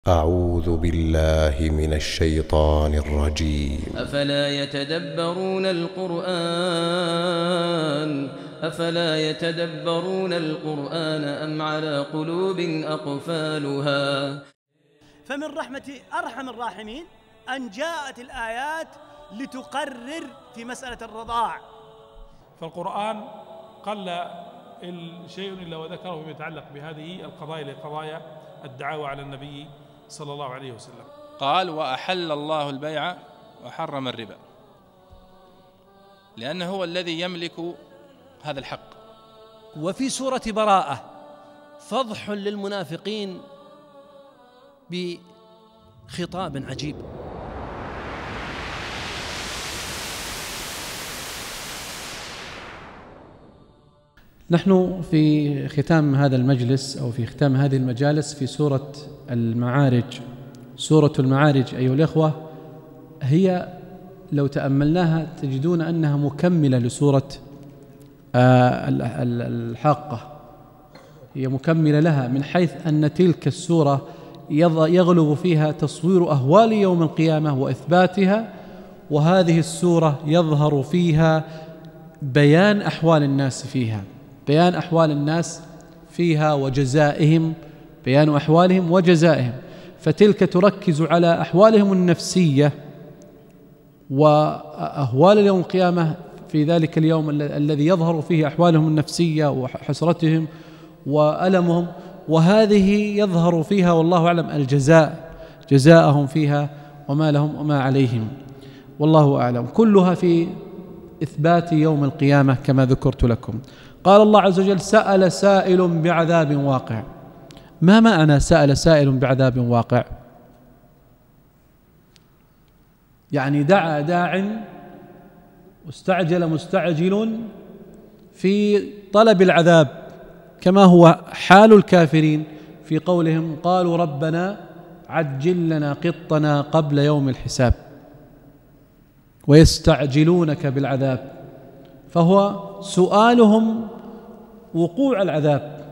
أعوذ بالله من الشيطان الرجيم. أفلا يتدبرون القرآن أم على قلوب أقفالها. فمن رحمة أرحم الراحمين أن جاءت الآيات لتقرر في مسألة الرضاع. فالقرآن قل شيء إلا وذكره فيما يتعلق بهذه القضايا لقضايا الدعاوى على النبي صلى الله عليه وسلم. قال: وأحل الله البيع وحرم الربا، لأنه هو الذي يملك هذا الحق. وفي سورة براءة فضح للمنافقين بخطاب عجيب. نحن في ختام هذا المجلس أو في ختام هذه المجالس في سورة المعارج. سورة المعارج أيها الإخوة هي لو تأملناها تجدون أنها مكملة لسورة الحاقة، هي مكملة لها من حيث أن تلك السورة يغلب فيها تصوير أهوال يوم القيامة وإثباتها، وهذه السورة يظهر فيها بيان أحوال الناس فيها، بيان أحوال الناس فيها وجزائهم، بيان أحوالهم وجزائهم. فتلك تركز على أحوالهم النفسية وأهوال يوم القيامة في ذلك اليوم الذي يظهر فيه أحوالهم النفسية وحسرتهم وألمهم، وهذه يظهر فيها والله أعلم الجزاء، جزاءهم فيها وما لهم وما عليهم والله أعلم، كلها في إثبات يوم القيامة كما ذكرت لكم. قال الله عز وجل: سأل سائل بعذاب واقع. ما معنى سأل سائل بعذاب واقع؟ يعني دعا داع واستعجل مستعجل في طلب العذاب، كما هو حال الكافرين في قولهم: قالوا ربنا عجل لنا قطنا قبل يوم الحساب، ويستعجلونك بالعذاب، فهو سؤالهم وقوع العذاب.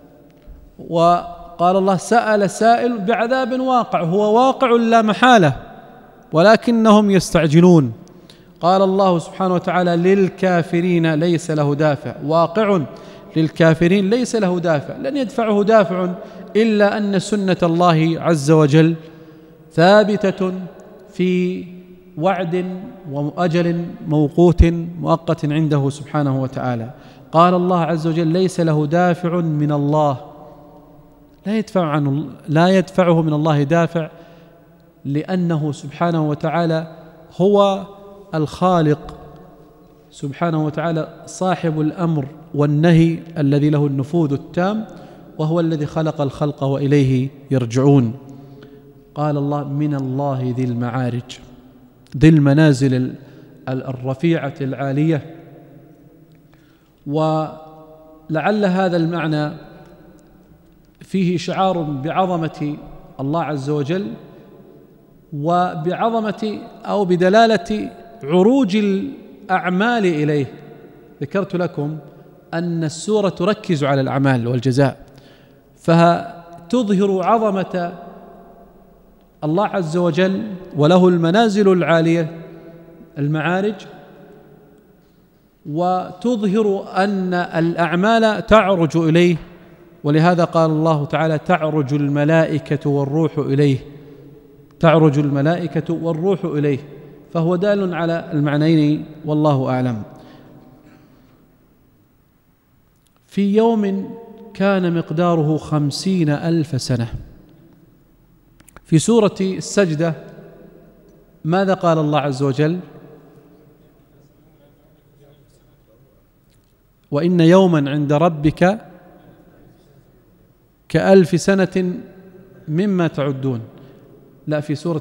وقال الله: سأل سائل بعذاب واقع، هو واقع لا محالة ولكنهم يستعجلون. قال الله سبحانه وتعالى: للكافرين ليس له دافع، واقع للكافرين ليس له دافع، لن يدفعه دافع إلا أن سنة الله عز وجل ثابتة في وعد وأجل موقوت مؤقت عنده سبحانه وتعالى. قال الله عز وجل: ليس له دافع من الله، لا يدفعه من الله دافع، لأنه سبحانه وتعالى هو الخالق سبحانه وتعالى، صاحب الأمر والنهي الذي له النفوذ التام، وهو الذي خلق الخلق وإليه يرجعون. قال الله: من الله ذي المعارج، ذي المنازل الرفيعة العالية. ولعل هذا المعنى فيه شعار بعظمة الله عز وجل وبعظمة أو بدلالة عروج الأعمال إليه. ذكرت لكم أن السورة تركز على الأعمال والجزاء، فتظهر عظمة الله عز وجل وله المنازل العالية المعارج، وتظهر أن الأعمال تعرج إليه، ولهذا قال الله تعالى: تعرج الملائكة والروح إليه، تعرج الملائكة والروح إليه، فهو دال على المعنيين والله أعلم. في يوم كان مقداره 50,000 سنة. في سورة السجدة ماذا قال الله عز وجل؟ وإن يوما عند ربك كألف سنة مما تعدون. لا، في سورة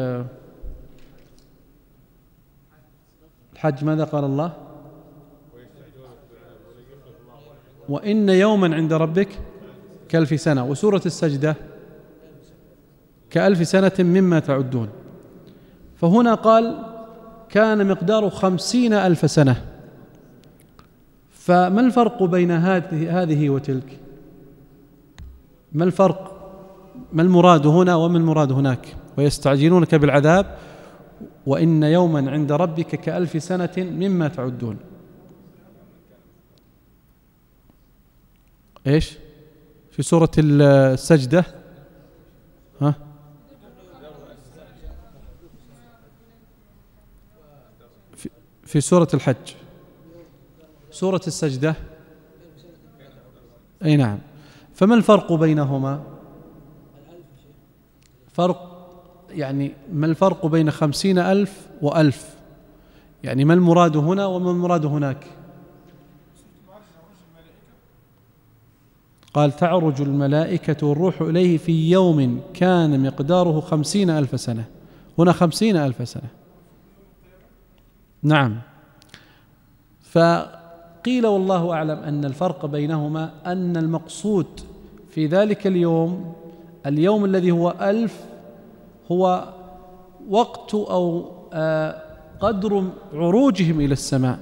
الحج ماذا قال الله؟ وإن يوما عند ربك كألف سنة. وسورة السجدة كألف سنة مما تعدون. فهنا قال كان مقداره 50,000 سنة. فما الفرق بين هذه وتلك؟ ما الفرق ما المراد هنا وما المراد هناك؟ ويستعجلونك بالعذاب وإن يوما عند ربك كألف سنة مما تعدون. إيش في سورة السجدة؟ ها؟ في سورة الحج. سورة السجدة أي نعم. فما الفرق بينهما؟ فرق يعني ما الفرق بين 50,000 و1000؟ يعني ما المراد هنا وما المراد هناك؟ قال تعرج الملائكة والروح إليه في يوم كان مقداره 50,000 سنة، هنا 50,000 سنة. نعم. فقيل والله أعلم أن الفرق بينهما أن المقصود في ذلك اليوم الذي هو 1000 هو وقت أو قدر عروجهم إلى السماء،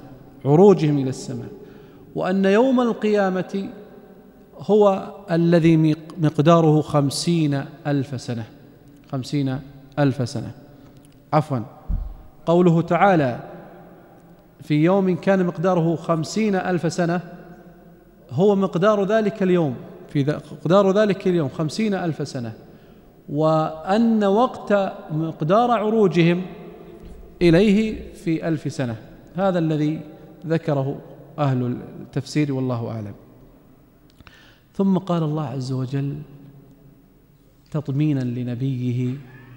وأن يوم القيامة هو الذي مقداره 50,000 سنة. 50,000 سنة عفوا. قوله تعالى في يوم كان مقداره 50,000 سنة هو مقدار ذلك اليوم، مقدار ذلك اليوم 50,000 سنة، وأن وقت مقدار عروجهم إليه في 1000 سنة. هذا الذي ذكره أهل التفسير والله أعلم. ثم قال الله عز وجل تطمينا لنبيه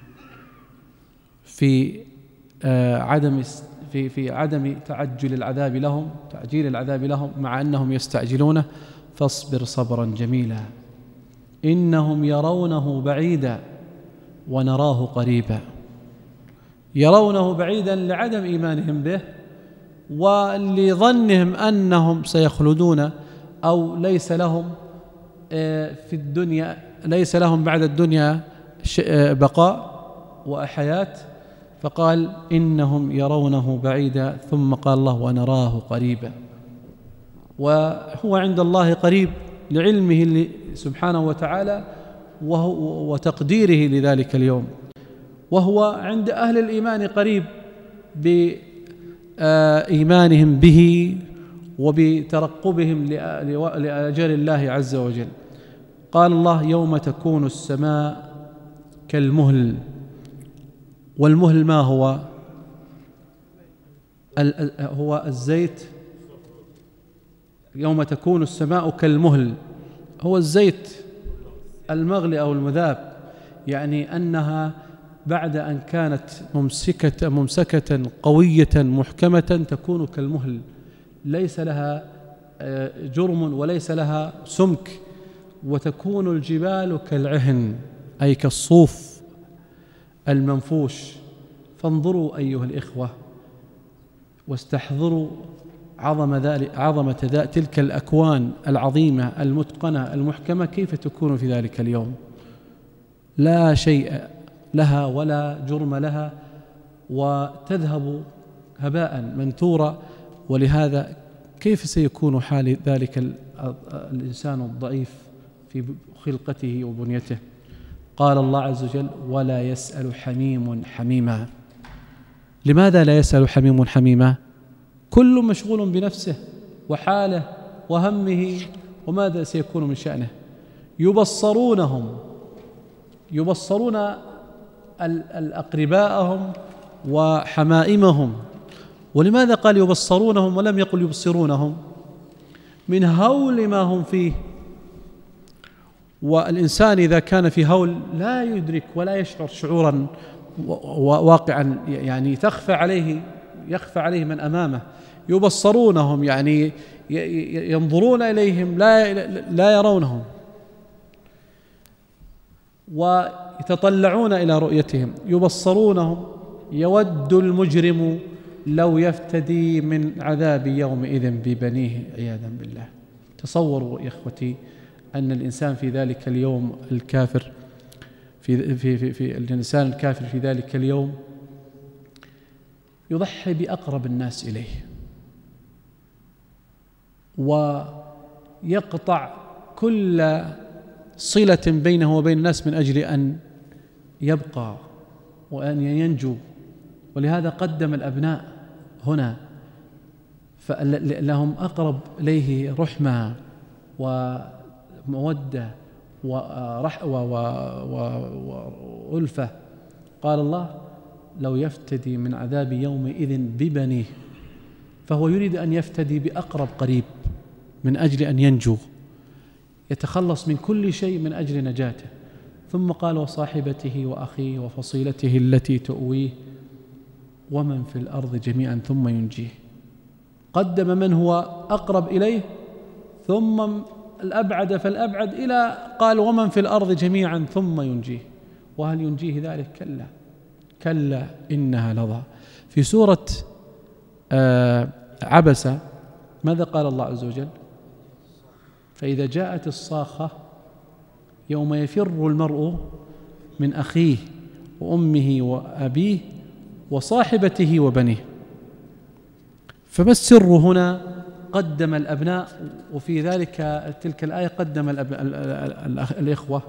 في عدم تعجيل العذاب لهم مع أنهم يستعجلونه: فاصبر صبرا جميلا إنهم يرونه بعيدا ونراه قريبا. يرونه بعيدا لعدم إيمانهم به ولظنهم أنهم سيخلدون أو ليس لهم في الدنيا، ليس لهم بعد الدنيا بقاء وحياة، فقال إنهم يرونه بعيدا، ثم قال الله ونراه قريبا. وهو عند الله قريب لعلمه سبحانه وتعالى وتقديره لذلك اليوم، وهو عند أهل الإيمان قريب بإيمانهم به وبترقبهم لأجل الله عز وجل. قال الله يوم تكون السماء كالمهل. والمهل ما هو؟ هو الزيت. يوم تكون السماء كالمهل هو الزيت المغلي أو المذاب، يعني أنها بعد أن كانت ممسكة قوية محكمة تكون كالمهل، ليس لها جرم وليس لها سمك، وتكون الجبال كالعهن أي كالصوف المنفوش. فانظروا أيها الإخوة واستحضروا عظمة تلك الأكوان العظيمة المتقنة المحكمة كيف تكون في ذلك اليوم، لا شيء لها ولا جرم لها، وتذهب هباء منثورا. ولهذا كيف سيكون حال ذلك الإنسان الضعيف في خلقته وبنيته؟ قال الله عز وجل ولا يسأل حميم حميما. لماذا لا يسأل حميم حميما؟ كل مشغول بنفسه وحاله وهمه وماذا سيكون من شأنه. يبصرون الأقرباءهم وحمائمهم. ولماذا قال يبصرونهم ولم يقل يبصرونهم؟ من هول ما هم فيه. والإنسان إذا كان في هول لا يدرك ولا يشعر شعورا واقعا، يعني يخفى عليه من أمامه. يبصرونهم يعني ينظرون إليهم لا يرونهم، ويتطلعون إلى رؤيتهم. يبصرونهم يود المجرم لو يفتدي من عذاب يومئذ ببنيه عياذا بالله. تصوروا يا إخوتي أن الإنسان في ذلك اليوم الكافر في الإنسان الكافر في ذلك اليوم يضحي بأقرب الناس إليه ويقطع كل صلة بينه وبين الناس من أجل أن يبقى وأن ينجو. ولهذا قدم الأبناء هنا، فلهم أقرب إليه رحمة ومودة وألفة. قال الله: لو يفتدي من عذاب يومئذ ببنيه، فهو يريد أن يفتدي بأقرب قريب من أجل أن ينجو، يتخلص من كل شيء من أجل نجاته. ثم قال: وصاحبته وأخيه وفصيلته التي تؤويه ومن في الأرض جميعا ثم ينجيه. قدم من هو أقرب إليه ثم الأبعد فالأبعد إلى قال: ومن في الأرض جميعا ثم ينجيه. وهل ينجيه ذلك؟ كلا كلا إنها لظى. في سورة عبسة ماذا قال الله عز وجل؟ فإذا جاءت الصاخة يوم يفر المرء من أخيه وأمه وأبيه وصاحبته وبنيه. فما السر هنا؟ قدم الأبناء، وفي ذلك تلك الآية قدم الإخوة.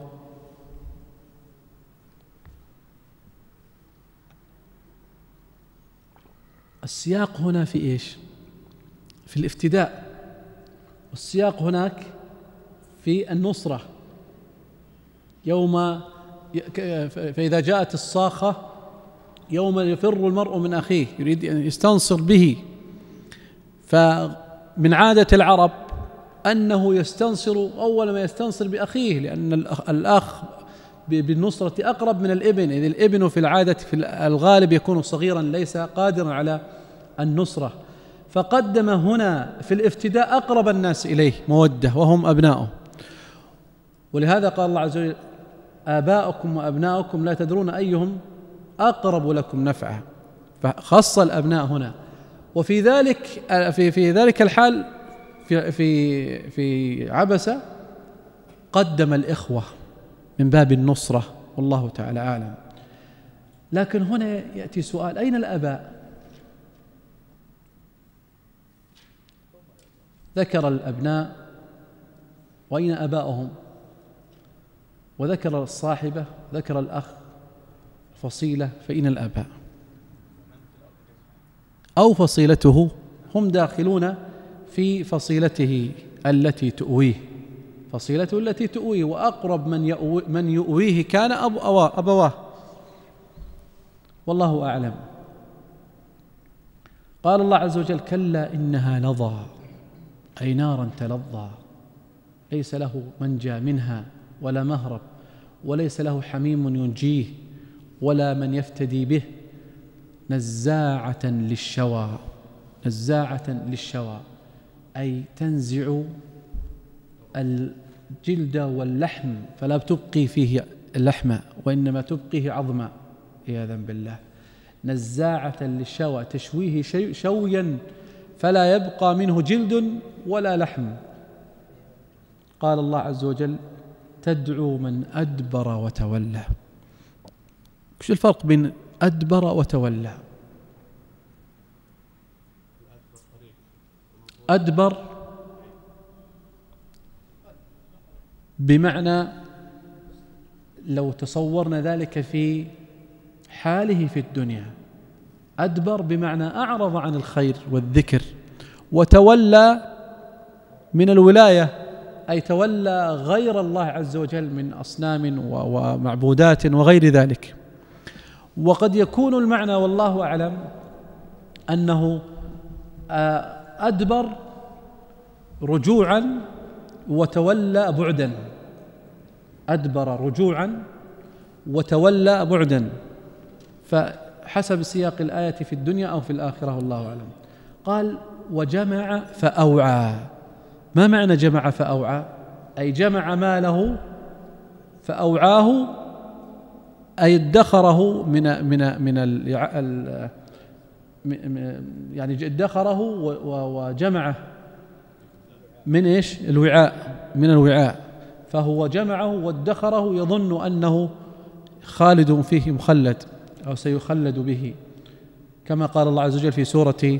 السياق هنا في إيش؟ في الافتداء، والسياق هناك في النصرة. يوم فإذا جاءت الصاخة يوم يفر المرء من أخيه، يريد أن يستنصر به. فمن عادة العرب أنه يستنصر أول ما يستنصر بأخيه، لأن الأخ بالنصرة أقرب من الابن، إذ الابن في العادة في الغالب يكون صغيرا ليس قادرا على النصرة. فقدم هنا في الافتداء أقرب الناس إليه مودة وهم أبناؤه. ولهذا قال الله عز وجل: آباؤكم وأبناؤكم لا تدرون أيهم أقرب لكم نفعا. فخص الأبناء هنا. وفي ذلك في ذلك الحال في عبسة قدم الإخوة من باب النصرة، والله تعالى أعلم. لكن هنا يأتي سؤال: أين الآباء؟ ذكر الأبناء وأين آباؤهم، وذكر الصاحبة، ذكر الأخ، فصيلة، فأين الآباء أو فصيلته؟ هم داخلون في فصيلته التي تؤويه، فصيلته التي تؤويه، وأقرب من يؤويه كان أبواه، والله أعلم. قال الله عز وجل: كلا إنها لظى، أي نارا تلظى، ليس له منجى منها ولا مهرب، وليس له حميم ينجيه ولا من يفتدي به، نزاعة للشوى. نزاعة للشوى أي تنزع الجلد واللحم، فلا تبقي فيه اللحم وإنما تبقيه عظما، عياذا بالله. نزاعة للشوى، تشويه شويا فلا يبقى منه جلد ولا لحم. قال الله عز وجل: تدعو من أدبر وتولى. ايش الفرق بين أدبر وتولى؟ أدبر بمعنى لو تصورنا ذلك في حاله في الدنيا، أدبر بمعنى أعرض عن الخير والذكر. وتولى من الولاية، أي تولى غير الله عز وجل من أصنام ومعبودات وغير ذلك. وقد يكون المعنى والله أعلم أنه أدبر رجوعا وتولى بعدا، أدبر رجوعا وتولى بعدا، فحسب سياق الآية في الدنيا أو في الآخرة والله أعلم. قال: وجمع فأوعى. ما معنى جمع فأوعى؟ أي جمع ماله فأوعاه، أي ادخره من يعني ادخره وجمعه من ايش؟ الوعاء، من الوعاء. فهو جمعه وادخره يظن أنه خالد فيه، مخلد أو سيخلد به، كما قال الله عز وجل في سورة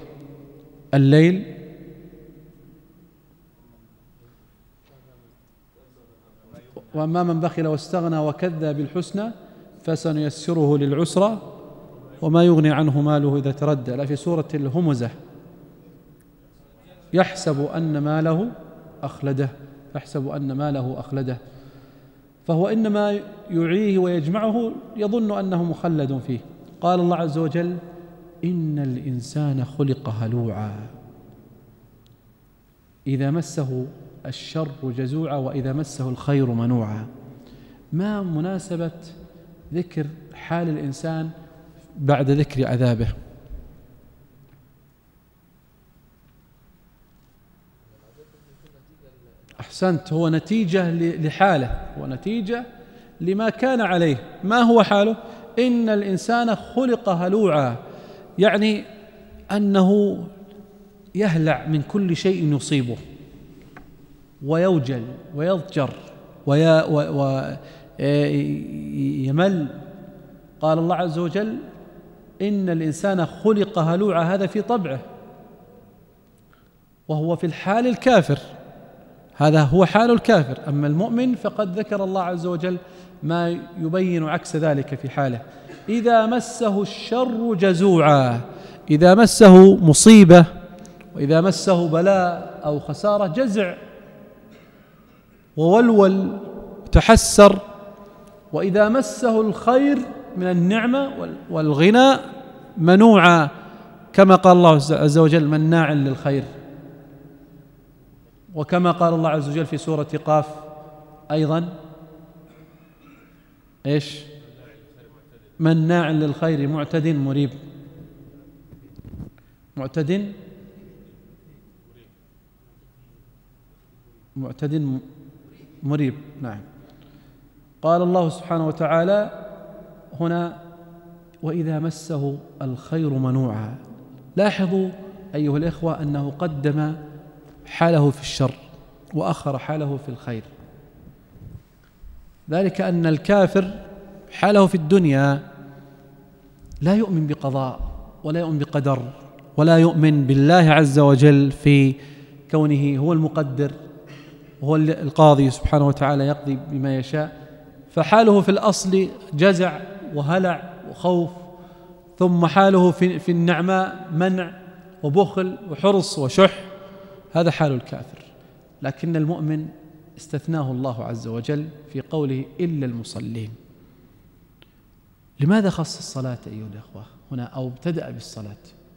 الليل: وأما من بخل واستغنى وكذب بالحسنى فسنيسره للعسرى وما يغني عنه ماله إذا تردى. لا في سورة الهمزة يحسب أن ماله أخلده، يحسب أن ماله أخلده، فهو إنما يعيه ويجمعه يظن أنه مخلد فيه. قال الله عز وجل إن الإنسان خلق هلوعا إذا مسه الشر جزوعا وإذا مسه الخير منوعا. ما مناسبة ذكر حال الإنسان بعد ذكر عذابه؟ أحسنت، هو نتيجة لحاله، هو نتيجة لما كان عليه. ما هو حاله؟ إن الإنسان خلق هلوعا، يعني أنه يهلع من كل شيء يصيبه ويوجل ويضجر ويمل. قال الله عز وجل إن الإنسان خلق هلوعا، هذا في طبعه، وهو في الحال الكافر، هذا هو حال الكافر. أما المؤمن فقد ذكر الله عز وجل ما يبين عكس ذلك في حاله. إذا مسه الشر جزوعا، إذا مسه مصيبة وإذا مسه بلاء أو خسارة جزع وولول تحسر، وإذا مسه الخير من النعمة والغنى منوعا، كما قال الله عز وجل مناع للخير، وكما قال الله عز وجل في سورة قاف أيضا إيش؟ مناع للخير معتد مريب. معتد مريب، نعم. قال الله سبحانه وتعالى هنا وإذا مسه الخير منوعا. لاحظوا أيها الإخوة أنه قدم حاله في الشر وأخر حاله في الخير، ذلك أن الكافر حاله في الدنيا لا يؤمن بقضاء ولا يؤمن بقدر ولا يؤمن بالله عز وجل في كونه هو المقدر وهو القاضي سبحانه وتعالى يقضي بما يشاء، فحاله في الأصل جزع وهلع وخوف، ثم حاله في النعماء منع وبخل وحرص وشح، هذا حال الكافر. لكن المؤمن استثناه الله عز وجل في قوله إلا المصلين. لماذا خص الصلاة أيها الأخوة هنا أو ابتدأ بالصلاة؟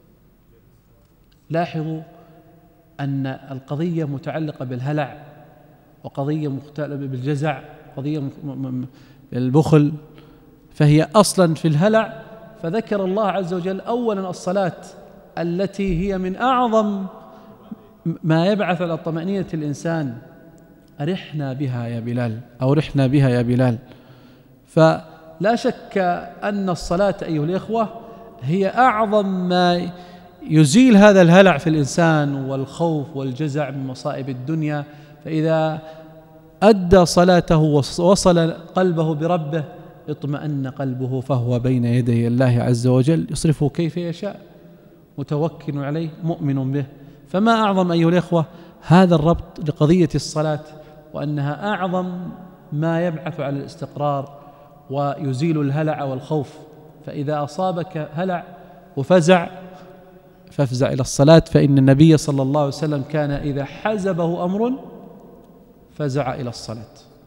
لاحظوا أن القضية متعلقة بالهلع، وقضية متعلقة بالجزع، قضية بالبخل، فهي أصلا في الهلع. فذكر الله عز وجل أولا الصلاة التي هي من أعظم ما يبعث على طمأنينة الإنسان. أرحنا بها يا بلال، أو رحنا بها يا بلال. فلا شك أن الصلاة أيها الإخوة هي أعظم ما يزيل هذا الهلع في الإنسان والخوف والجزع من مصائب الدنيا. فإذا أدى صلاته ووصل قلبه بربه اطمأن قلبه، فهو بين يدي الله عز وجل يصرفه كيف يشاء، متوكل عليه مؤمن به. فما أعظم أيها الإخوة هذا الربط لقضية الصلاة، وأنها أعظم ما يبعث على الاستقرار ويزيل الهلع والخوف. فإذا أصابك هلع وفزع فافزع إلى الصلاة، فإن النبي صلى الله عليه وسلم كان إذا حزبه أمر فزع إلى الصلاة.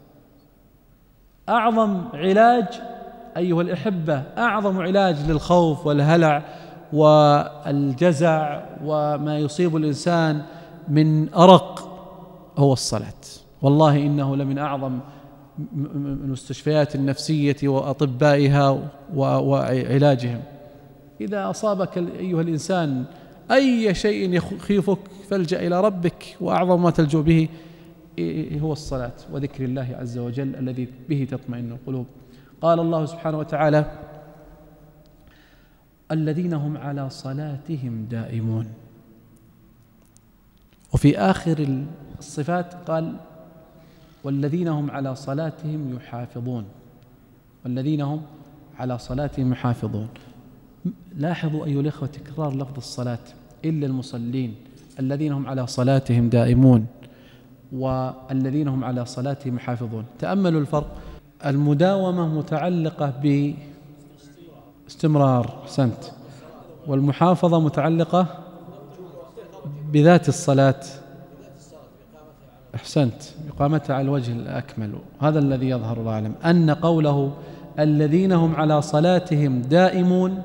أعظم علاج أيها الأحبة، أعظم علاج للخوف والهلع والجزع وما يصيب الإنسان من أرق هو الصلاة. والله إنه لمن أعظم المستشفيات النفسية وأطبائها وعلاجهم. إذا أصابك أيها الإنسان أي شيء يخيفك فالجأ إلى ربك، وأعظم ما تلجأ به هو الصلاة وذكر الله عز وجل الذي به تطمئن القلوب. قال الله سبحانه وتعالى الذين هم على صلاتهم دائمون. وفي آخر الصفات قال والذين هم على صلاتهم يحافظون، والذين هم على صلاتهم يحافظون. لاحظوا أيها الإخوة تكرار لفظ الصلاة، إلا المصلين، الذين هم على صلاتهم دائمون. والذين هم على صلاتهم يحافظون. تأملوا الفرق. المداومة متعلقة باستمرار، أحسنت، والمحافظة متعلقة بذات الصلاة، أحسنت، إقامتها على الوجه الأكمل. هذا الذي يظهر الله أعلم، أن قوله الذين هم على صلاتهم دائمون،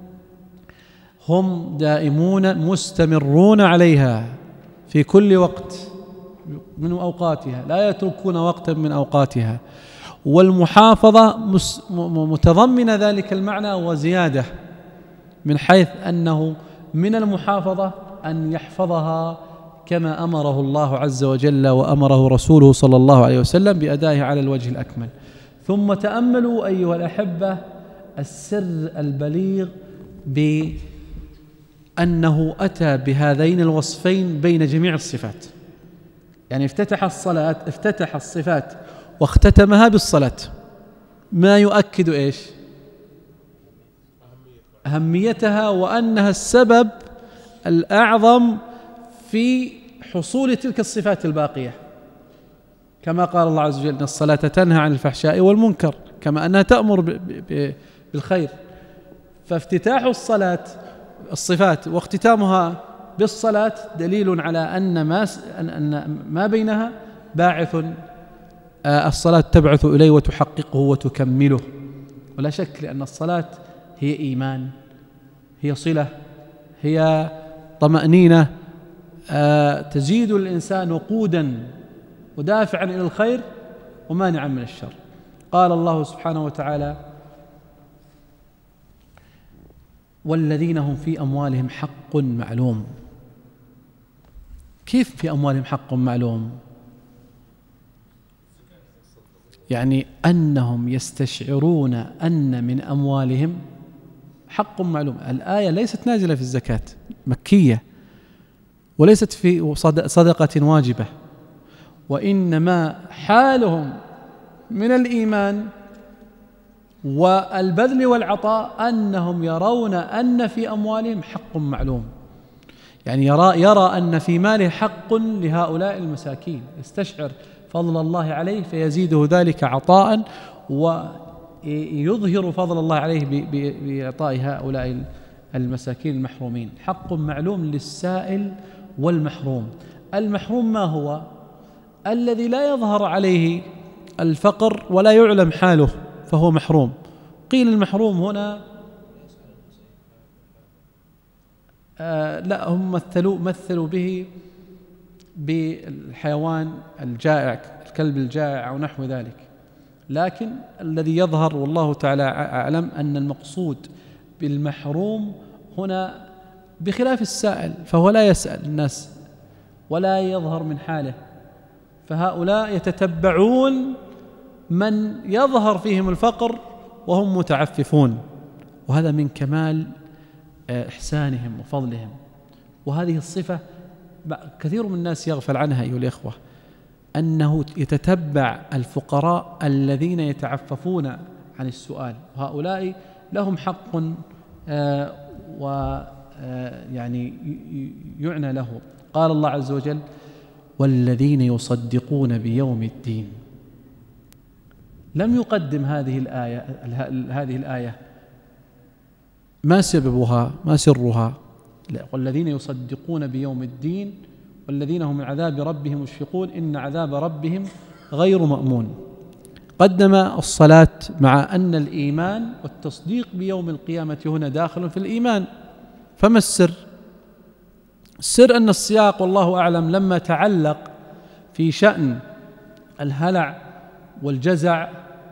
هم دائمون مستمرون عليها في كل وقت من أوقاتها، لا يتركون وقتا من أوقاتها. والمحافظة متضمنة ذلك المعنى وزيادة، من حيث أنه من المحافظة أن يحفظها كما أمره الله عز وجل وأمره رسوله صلى الله عليه وسلم بأدائها على الوجه الأكمل. ثم تأملوا أيها الأحبة السر البليغ بأنه أتى بهذين الوصفين بين جميع الصفات، يعني افتتح الصلاة، افتتح الصفات واختتمها بالصلاة، ما يؤكد إيش؟ أهميتها، وأنها السبب الأعظم في حصول تلك الصفات الباقية، كما قال الله عز وجل إن الصلاة تنهى عن الفحشاء والمنكر، كما أنها تأمر بالخير. فافتتاح الصلاة الصفات واختتامها بالصلاة دليل على أن ما بينها باعث، الصلاة تبعث إليه وتحققه وتكمله، ولا شك، لأن الصلاة هي إيمان، هي صلة، هي طمأنينة، تزيد الإنسان وقودا ودافعا إلى الخير ومانعا من الشر. قال الله سبحانه وتعالى والذين هم في أموالهم حق معلوم. كيف في أموالهم حق معلوم؟ يعني أنهم يستشعرون أن من أموالهم حق معلوم. الآية ليست نازلة في الزكاة، مكية، وليست في صدقة واجبة، وإنما حالهم من الإيمان والبذل والعطاء أنهم يرون أن في أموالهم حق معلوم، يعني يرى أن في ماله حق لهؤلاء المساكين، يستشعر فضل الله عليه فيزيده ذلك عطاء، ويظهر فضل الله عليه بإعطاء هؤلاء المساكين المحرومين. حق معلوم للسائل والمحروم. المحروم ما هو؟ الذي لا يظهر عليه الفقر ولا يعلم حاله فهو محروم. قيل المحروم هنا لا، هم مثلوا به بالحيوان الجائع، الكلب الجائع أو نحو ذلك، لكن الذي يظهر والله تعالى أعلم أن المقصود بالمحروم هنا بخلاف السائل، فهو لا يسأل الناس ولا يظهر من حاله، فهؤلاء يتتبعون من يظهر فيهم الفقر وهم متعففون، وهذا من كمال إحسانهم وفضلهم. وهذه الصفة كثير من الناس يغفل عنها أيها الإخوة، أنه يتتبع الفقراء الذين يتعففون عن السؤال، وهؤلاء لهم حق ويعني يعنى له. قال الله عز وجل والذين يصدقون بيوم الدين. لم يقدم هذه الآية ما سببها ما سرها، والذين يصدقون بيوم الدين والذين هم من عذاب ربهم مشفقون إن عذاب ربهم غير مأمون. قدم الصلاة مع أن الإيمان والتصديق بيوم القيامة هنا داخل في الإيمان. فما السر؟ السر أن السياق والله أعلم لما تعلق في شأن الهلع والجزع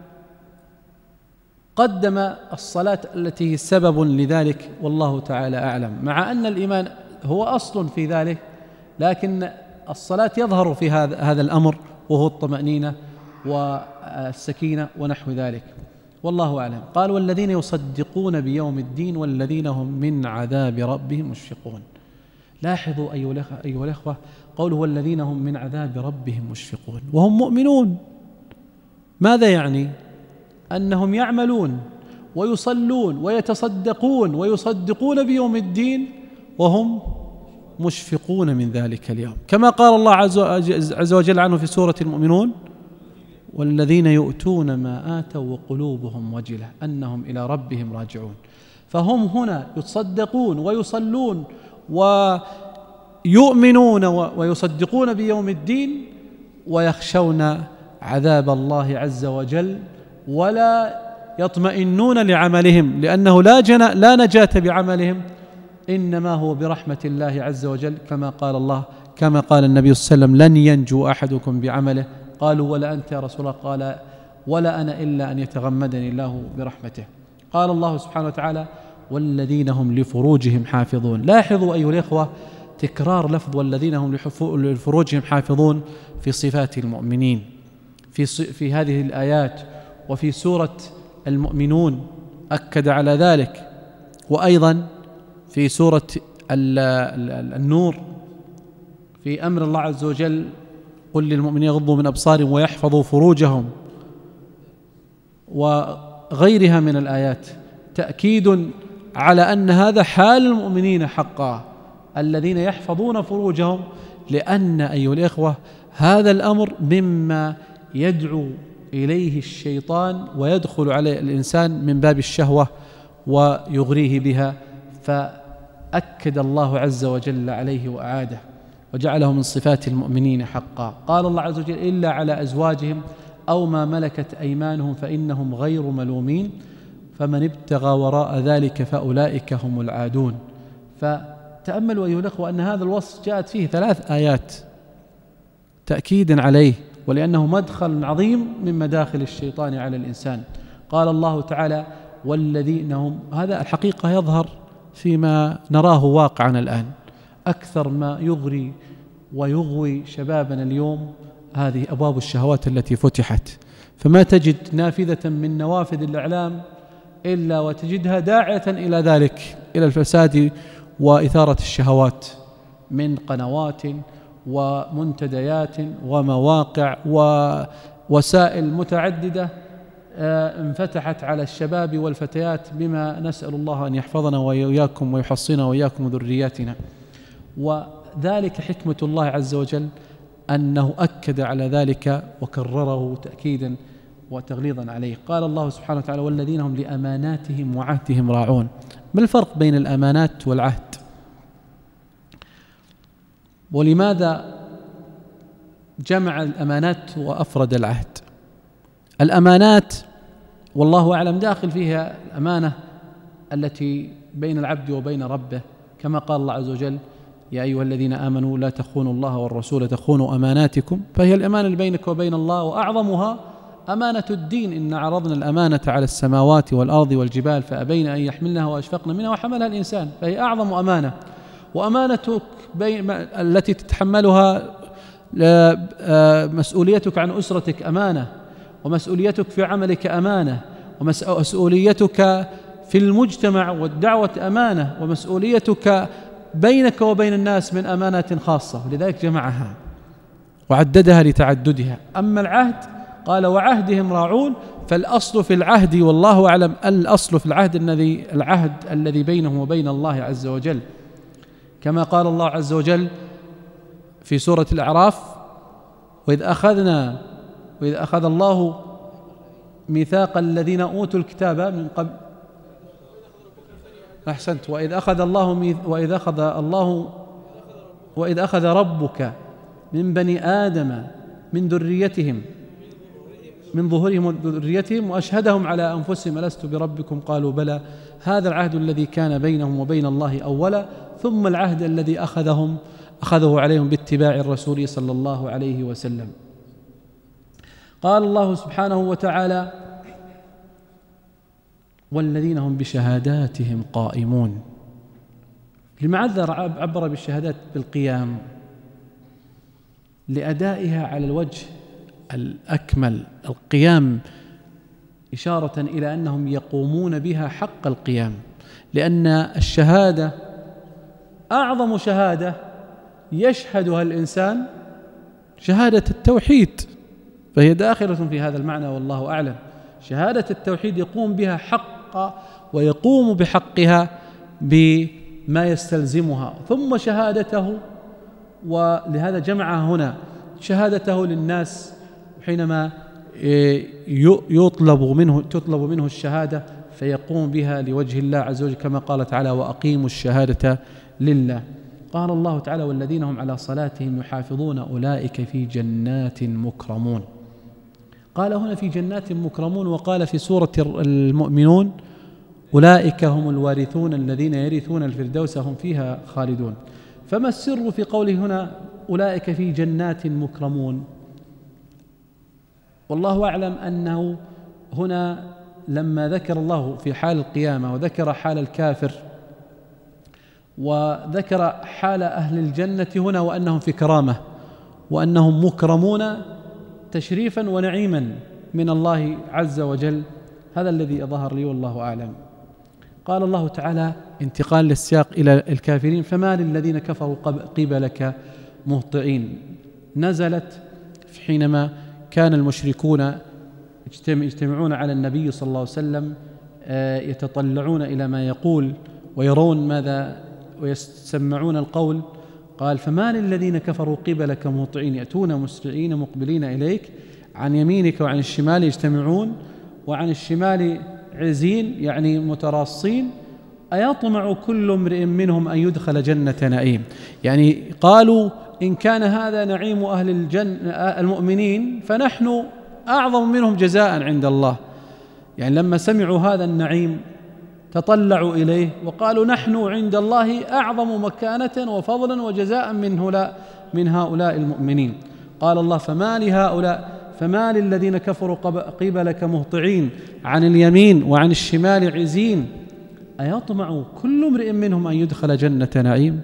قدم الصلاة التي هي سبب لذلك والله تعالى أعلم، مع أن الإيمان هو أصل في ذلك، لكن الصلاة يظهر في هذا الأمر وهو الطمأنينة والسكينة ونحو ذلك، والله أعلم. قال والذين يصدقون بيوم الدين والذين هم من عذاب ربهم مشفقون. لاحظوا أيها الأخوة قوله والذين هم من عذاب ربهم مشفقون وهم مؤمنون. ماذا يعني؟ أنهم يعملون ويصلون ويتصدقون ويصدقون بيوم الدين وهم مشفقون من ذلك اليوم، كما قال الله عز وجل عنه في سورة المؤمنون: والذين يؤتون ما آتوا وقلوبهم وجلة أنهم إلى ربهم راجعون. فهم هنا يتصدقون ويصلون ويؤمنون ويصدقون بيوم الدين، ويخشون عذاب الله عز وجل، ولا يطمئنون لعملهم، لأنه لا نجاة بعملهم، إنما هو برحمة الله عز وجل، كما قال النبي صلى الله عليه وسلم: لن ينجو أحدكم بعمله. قالوا: ولا أنت يا رسول الله؟ قال: ولا أنا إلا أن يتغمدني الله برحمته. قال الله سبحانه وتعالى: والذين هم لفروجهم حافظون. لاحظوا أيها الإخوة تكرار لفظ والذين هم لفروجهم حافظون في صفات المؤمنين في هذه الآيات، وفي سورة المؤمنون أكد على ذلك، وأيضا في سورة النور في أمر الله عز وجل: قل للمؤمنين يغضوا من أبصارهم ويحفظوا فروجهم، وغيرها من الآيات، تأكيد على أن هذا حال المؤمنين حقا، الذين يحفظون فروجهم، لأن أيها الإخوة هذا الأمر مما يدعو إليه الشيطان ويدخل عليه الإنسان من باب الشهوة ويغريه بها، فأكد الله عز وجل عليه وأعاده وجعله من صفات المؤمنين حقا. قال الله عز وجل: إلا على أزواجهم أو ما ملكت أيمانهم فإنهم غير ملومين فمن ابتغى وراء ذلك فأولئك هم العادون. فتأملوا أيها الأخوة أن هذا الوصف جاءت فيه 3 آيات تأكيدا عليه، ولأنه مدخل عظيم من مداخل الشيطان على الإنسان. قال الله تعالى: والذين هم، هذا الحقيقة يظهر فيما نراه واقعا الآن، أكثر ما يغري ويغوي شبابنا اليوم هذه أبواب الشهوات التي فتحت، فما تجد نافذة من نوافذ الإعلام إلا وتجدها داعية إلى ذلك، إلى الفساد وإثارة الشهوات، من قنوات ومنتديات ومواقع ووسائل متعددة انفتحت على الشباب والفتيات، بما نسأل الله أن يحفظنا وإياكم ويحصنا وإياكم ذرياتنا. وذلك حكمة الله عز وجل أنه أكد على ذلك وكرره تأكيدا وتغليظا عليه. قال الله سبحانه وتعالى: والذين هم لأماناتهم وعهدهم راعون. ما الفرق بين الأمانات والعهد؟ ولماذا جمع الأمانات وأفرد العهد؟ الأمانات والله أعلم داخل فيها الأمانة التي بين العبد وبين ربه، كما قال الله عز وجل: يا أيها الذين آمنوا لا تخونوا الله والرسول تخونوا أماناتكم. فهي الأمانة اللي بينك وبين الله، وأعظمها أمانة الدين: إن عرضنا الأمانة على السماوات والأرض والجبال فأبين أن يحملنها وأشفقن منها وحملها الإنسان. فهي أعظم أمانة. وأمانتك التي تتحملها مسؤوليتك عن أسرتك أمانة، ومسؤوليتك في عملك أمانة، ومسؤوليتك في المجتمع والدعوة أمانة، ومسؤوليتك بينك وبين الناس من أمانات خاصة، ولذلك جمعها وعددها لتعددها. أما العهد قال: وعهدهم راعون. فالأصل في العهد والله أعلم الأصل في العهد الذي بينهم وبين الله عز وجل، كما قال الله عز وجل في سورة الأعراف: وإذ أخذ الله ميثاق الذين أوتوا الكتاب من قبل. أحسنت. وإذ أخذ ربك من بني آدم من ظهورهم ذريتهم وأشهدهم على أنفسهم ألست بربكم قالوا بلى. هذا العهد الذي كان بينهم وبين الله أولا، ثم العهد الذي أخذه عليهم باتباع الرسول صلى الله عليه وسلم. قال الله سبحانه وتعالى: والذين هم بشهاداتهم قائمون. لماذا عبر بالشهادات بالقيام؟ لأدائها على الوجه الأكمل. القيام إشارة إلى أنهم يقومون بها حق القيام، لأن الشهادة أعظم شهادة يشهدها الإنسان شهادة التوحيد، فهي داخلة في هذا المعنى والله أعلم. شهادة التوحيد يقوم بها حق ويقوم بحقها بما ما يستلزمها، ثم شهادته. ولهذا جمع هنا شهادته للناس حينما تطلب منه الشهادة فيقوم بها لوجه الله عز وجل، كما قال تعالى: وأقيموا الشهادة لله. قال الله تعالى: والذين هم على صلاتهم يحافظون أولئك في جنات مكرمون. قال هنا في جنات مكرمون، وقال في سورة المؤمنون: أولئك هم الوارثون الذين يرثون الفردوس هم فيها خالدون. فما السر في قوله هنا أولئك في جنات مكرمون؟ والله أعلم أنه هنا لما ذكر الله في حال القيامة وذكر حال الكافر وذكر حال أهل الجنة هنا وأنهم في كرامة وأنهم مكرمون تشريفا ونعيما من الله عز وجل، هذا الذي ظهر لي والله أعلم. قال الله تعالى انتقال للسياق إلى الكافرين: فما للذين كفروا قبلك مهطعين. نزلت حينما كان المشركون يجتمعون على النبي صلى الله عليه وسلم، يتطلعون إلى ما يقول ويرون ماذا ويسمعون القول. قال: فما للذين كفروا قبلك مهطعين يأتون مسرعين مقبلين إليك عن يمينك وعن الشمال يجتمعون، وعن الشمال عزين يعني متراصين، أيطمع كل امرئ منهم أن يدخل جنة نعيم. يعني قالوا إن كان هذا نعيم أهل الجنة المؤمنين فنحن أعظم منهم جزاء عند الله. يعني لما سمعوا هذا النعيم تطلعوا إليه وقالوا نحن عند الله أعظم مكانة وفضلا وجزاء من هؤلاء المؤمنين. قال الله: فما للذين كفروا قبلك مهطعين عن اليمين وعن الشمال عزين، أيطمع كل امرئ منهم أن يدخل جنة نعيم.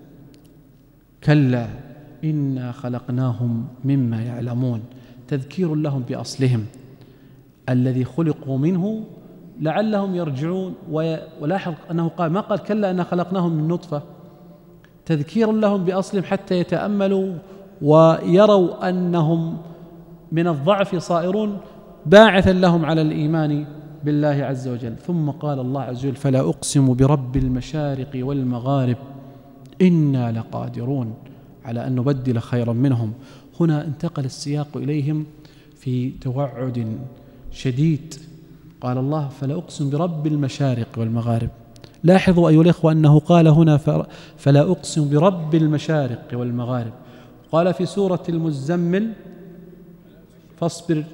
كلا إنا خلقناهم مما يعلمون. تذكير لهم بأصلهم الذي خلقوا منه لعلهم يرجعون. ولاحظ أنه قال ما قال كلا إنا خلقناهم من نطفة، تذكير لهم بأصلهم حتى يتأملوا ويروا أنهم من الضعف صائرون، باعثا لهم على الإيمان بالله عز وجل. ثم قال الله عز وجل: فلا أقسم برب المشارق والمغارب إنا لقادرون على أن نبدل خيرا منهم. هنا انتقل السياق إليهم في توعد شديد. قال الله: فلا أقسم برب المشارق والمغارب. لاحظوا أيها الإخوة أنه قال هنا فلا أقسم برب المشارق والمغارب. قال في سورة المزمل: فاصبر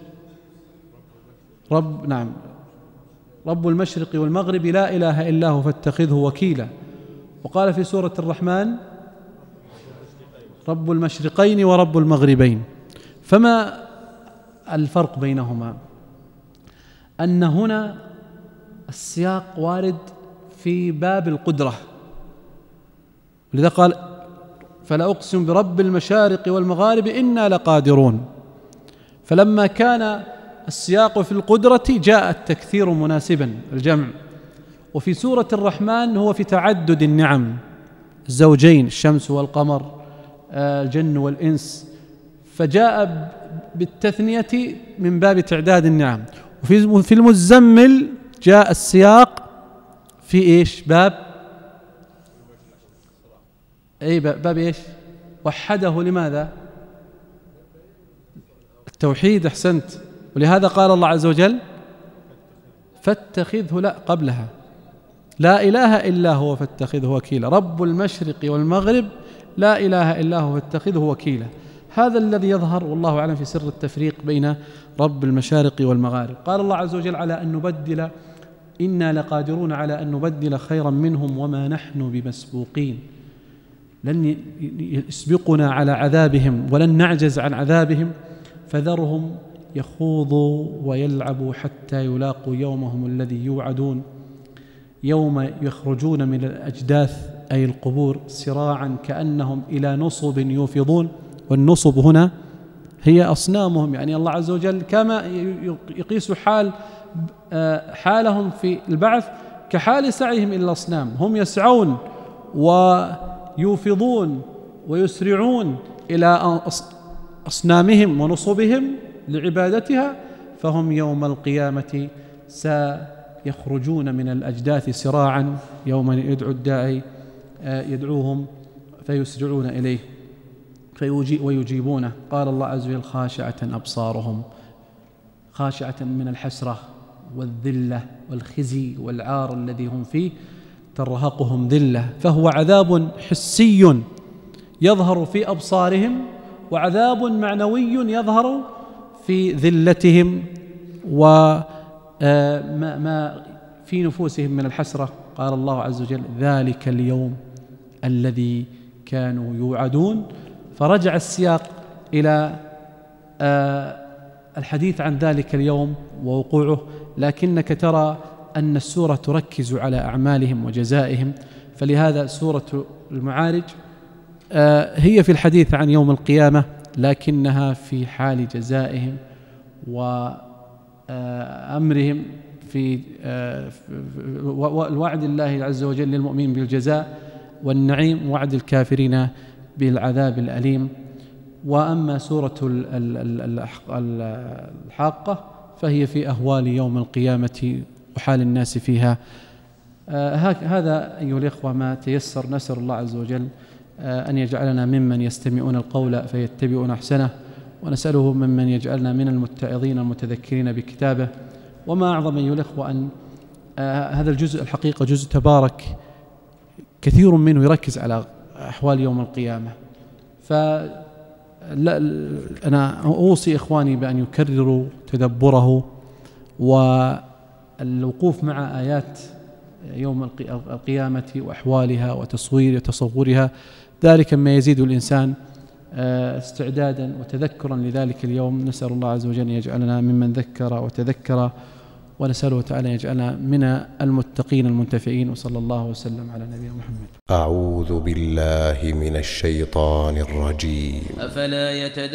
رب المشرق والمغرب لا إله إلا هو فاتخذه وكيلا. وقال في سورة الرحمن: رب المشرقين ورب المغربين. فما الفرق بينهما؟ أن هنا السياق وارد في باب القدرة، ولذا قال: فلا أقسم برب المشارق والمغارب إنا لقادرون. فلما كان السياق في القدرة جاء التكثير مناسبا الجمع. وفي سورة الرحمن هو في تعدد النعم، الزوجين الشمس والقمر، الجن والإنس، فجاء بالتثنية من باب تعداد النعم. وفي المزمل جاء السياق في إيش؟ باب إيش؟ وحده. لماذا؟ التوحيد. أحسنت. ولهذا قال الله عز وجل: فاتخذه، لا قبلها، لا إله إلا هو فاتخذه وكيلا. رب المشرق والمغرب لا إله إلا هو فاتخذه وكيلا. هذا الذي يظهر والله أعلم في سر التفريق بين رب المشارق والمغارب. قال الله عز وجل: على أن نبدل، إنا لقادرون على أن نبدل خيرا منهم وما نحن بمسبوقين. لن يسبقنا على عذابهم ولن نعجز عن عذابهم، فذرهم يخوضوا ويلعبوا حتى يلاقوا يومهم الذي يوعدون، يوم يخرجون من الأجداث أي القبور سراعا كأنهم إلى نصب يوفضون. والنصب هنا هي أصنامهم. يعني الله عز وجل كما يقيس حالهم في البعث كحال سعيهم إلى الأصنام، هم يسعون ويوفضون ويسرعون إلى أصنامهم ونصبهم لعبادتها، فهم يوم القيامة سيخرجون من الأجداث سراعا يوم يدعو الداعي يدعوهم فيسرعون إليه ويجيبونه. قال الله عز وجل خاشعة أبصارهم، خاشعة من الحسرة والذلة والخزي والعار الذي هم فيه، ترهقهم ذلة. فهو عذاب حسي يظهر في أبصارهم، وعذاب معنوي يظهر في ذلتهم وما في نفوسهم من الحسرة. قال الله عز وجل ذلك اليوم الذي كانوا يوعدون. فرجع السياق إلى الحديث عن ذلك اليوم ووقوعه، لكنك ترى أن السورة تركز على أعمالهم وجزائهم. فلهذا سورة المعارج هي في الحديث عن يوم القيامة، لكنها في حال جزائهم وأمرهم في الوعد الله عز وجل للمؤمنين بالجزاء والنعيم، وعد الكافرين بالعذاب الأليم. وأما سورة الحاقة فهي في أهوال يوم القيامة وحال الناس فيها. هذا أيها الإخوة ما تيسر. نسأل الله عز وجل أن يجعلنا ممن يستمعون القول فيتبعون أحسنه، ونسأله ممن يجعلنا من المتعظين المتذكرين بكتابه. وما أعظم أيها الإخوة أن هذا الجزء الحقيقة جزء تبارك كثير منه يركز على أحوال يوم القيامة. أنا أوصي إخواني بأن يكرروا تدبره والوقوف مع آيات يوم القيامة وأحوالها وتصورها. ذلك ما يزيد الإنسان استعدادا وتذكرا لذلك اليوم. نسأل الله عز وجل أن يجعلنا ممن ذكر وتذكر، ونسأله تعالى أن يجعلنا من المتقين المنتفعين. وصلى الله وسلم على نبينا محمد. أعوذ بالله من الشيطان الرجيم. أفلا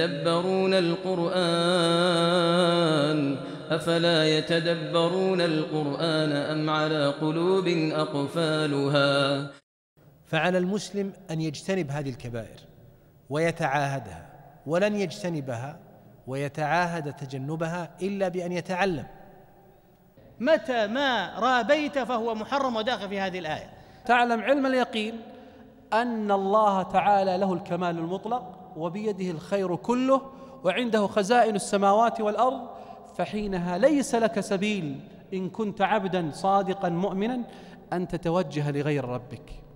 يتدبرون القرآن أم على قلوب أقفالها. فعلى المسلم أن يجتنب هذه الكبائر ويتعاهدها، ولن يجتنبها ويتعاهد تجنبها إلا بأن يتعلم. متى ما رابيت فهو محرم وداخل في هذه الآية. تعلم علم اليقين أن الله تعالى له الكمال المطلق وبيده الخير كله وعنده خزائن السماوات والأرض، فحينها ليس لك سبيل إن كنت عبدا صادقا مؤمنا أن تتوجه لغير ربك.